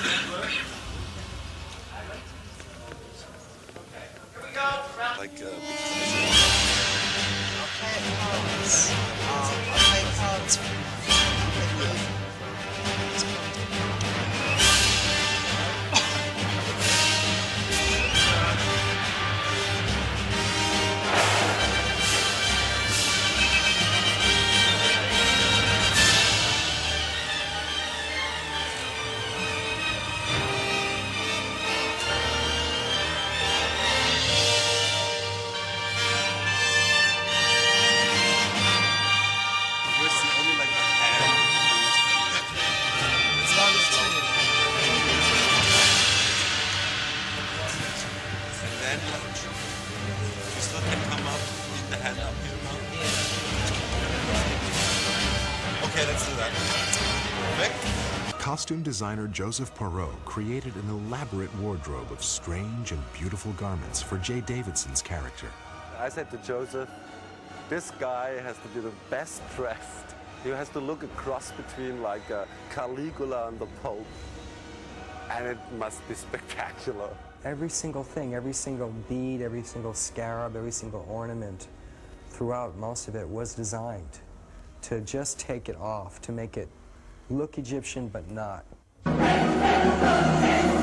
Like, Okay, pause. Okay, pause. you still can come up, keep the hand up here now. Okay, let's do that. Perfect. Costume designer Joseph Perot created an elaborate wardrobe of strange and beautiful garments for Jay Davidson's character. I said to Joseph, this guy has to be the best dressed. He has to look a cross between like Caligula and the Pope. And it must be spectacular. Every single thing, every single bead, every single scarab, every single ornament, throughout most of it was designed to just take it off, to make it look Egyptian but not.